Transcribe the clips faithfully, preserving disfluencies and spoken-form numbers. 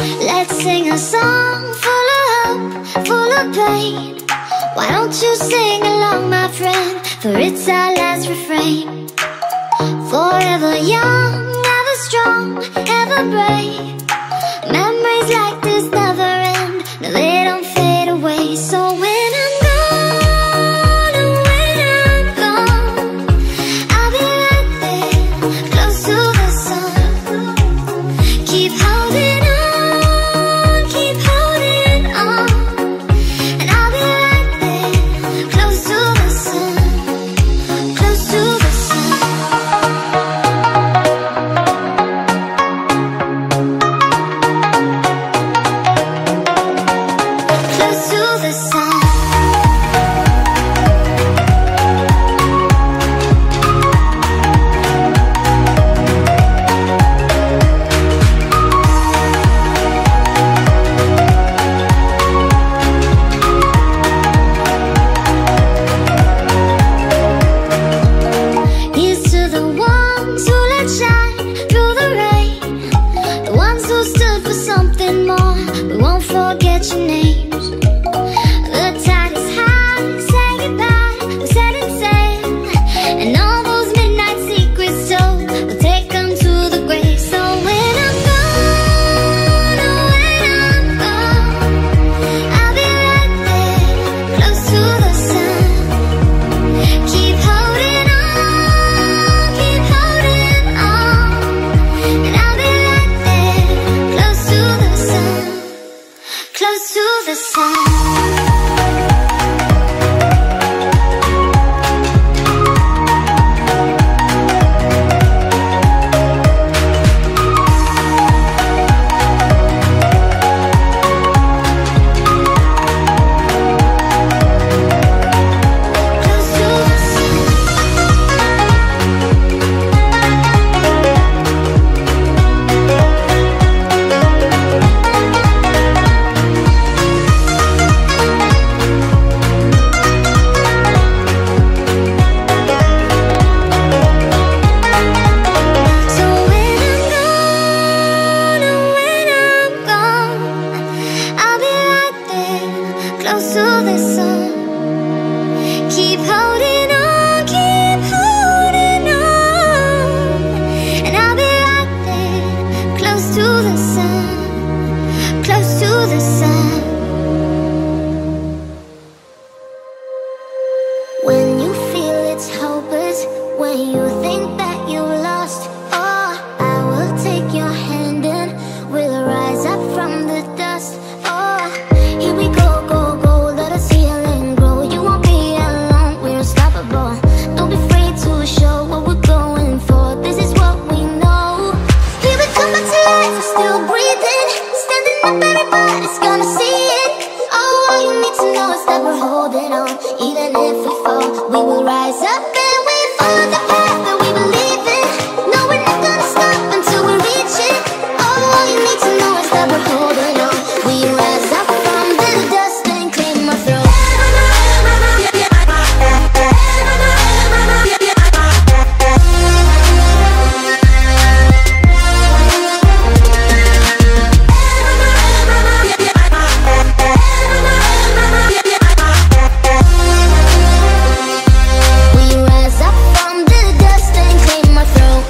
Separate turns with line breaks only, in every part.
Let's sing a song full of hope, full of pain. Why don't you sing along, my friend? For it's our last refrain. Forever young, ever strong, ever brave. Memories like this never end. No, they don't fade away. So when I'm gone, and when I'm gone, I'll be right there, close to the sun. Keep holding on, keep holding on, and I'll be right there, close to the sun, close to the sun. Close to the sun. Here's to the ones who let shine through the rain, the ones who stood for something more. We won't forget your names. The tide is high, say goodbye, we set it sail, and all those midnight secrets told, we'll take them to the grave. So when I'm gone, oh when I'm gone, I'll be right there, close to the sun. Keep holding on, keep holding on, and I'll be right there, close to the sun, close to the sun. Close to the sun. So when I'm gone, oh when I'm gone, I'll be right there, close to the sun. Keep holding on, keep holding on, and I'll be right there, close to the sun, close to the sun. When you feel it's hopeless, when you think that you lost, oh, I will take your hand and we'll rise up from the dust. Oh, here we go, go, go, let us heal and grow. You won't be alone, we're unstoppable. Don't be afraid to show what we're going for. This is what we know. Here we come back to life, we're still breathing, standing up, everybody's gonna see it. Oh, all you need to know is that we're holding on. Even if we fall, we will rise up and we follow the path that we believe in. No, we're not gonna stop until we reach it. Oh, all you need to know is that we're holding on. We rise up from the dust and clean my throat. We rise up from the dust and clean my throat.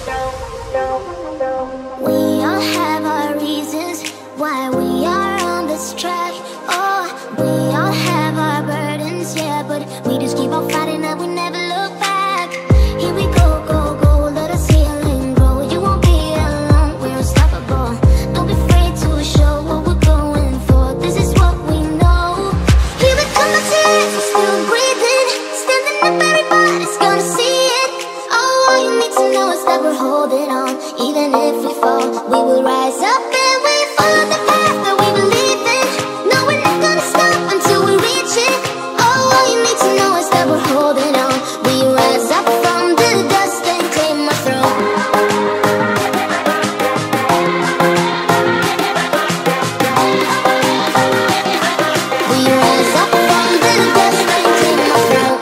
We all have our reasons why we are on this track. Oh, we all have our burdens, yeah, but we just keep on fighting and we never look back. Here we go, go, go, let us heal and grow. You won't be alone, we're unstoppable. Don't be afraid to show what we're going for. This is what we know. Here we come back to life, we're still breathing, standing up, everybody's gonna see it. Oh, all you need to know is that we're holding on. Even if we fall, we will rise up and we follow the path that we believe in. No, we're not gonna stop until we reach it. Oh, all you need to know is that we're holding on. We rise up from the dust and clear my throat. We rise up from the dust and clear my throat.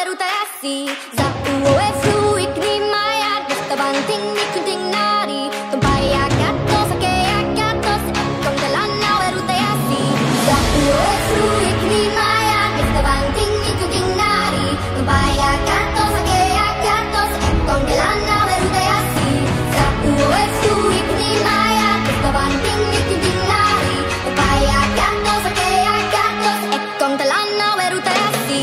verutasi za uoe fluik ni maya basta banting ni kunting nari tumpaya gato sake gato kong dalana verutasi za uoe fluik ni maya basta banting ni kunting nari tumpaya gato sake gato kong dalana verutasi za uoe fluik ni maya basta banting ni kunting nari tumpaya gato sake gato kong dalana verutasi.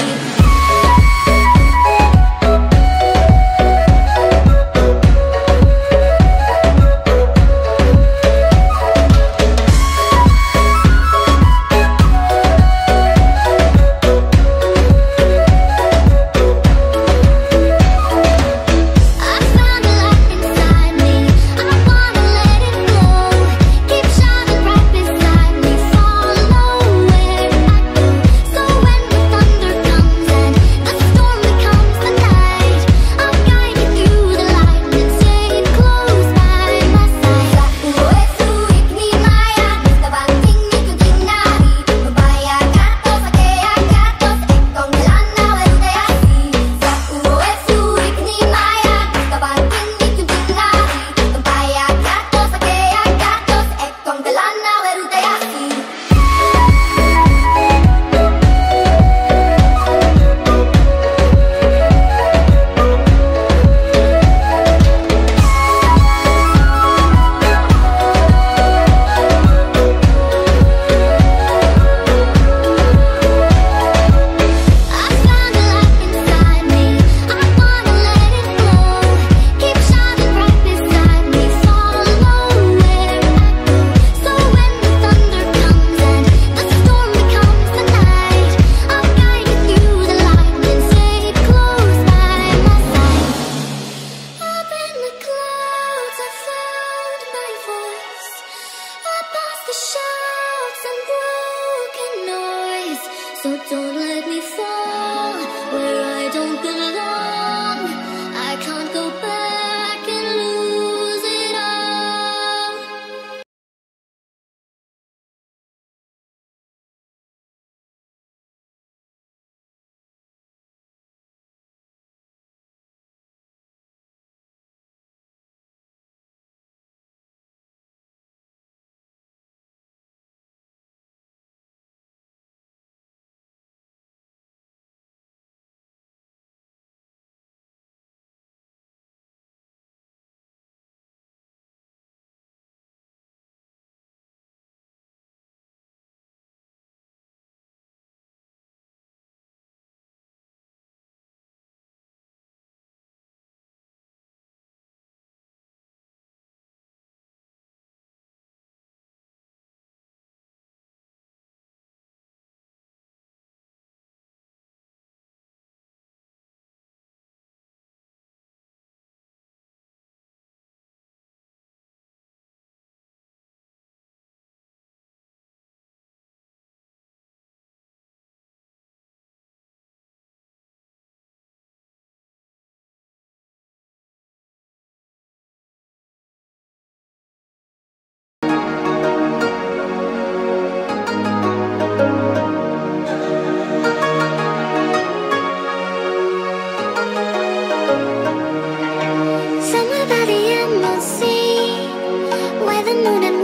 So don't let me fall where I don't belong. I can't go back and lose it all. Summer by the Emerald Sea, where the moon and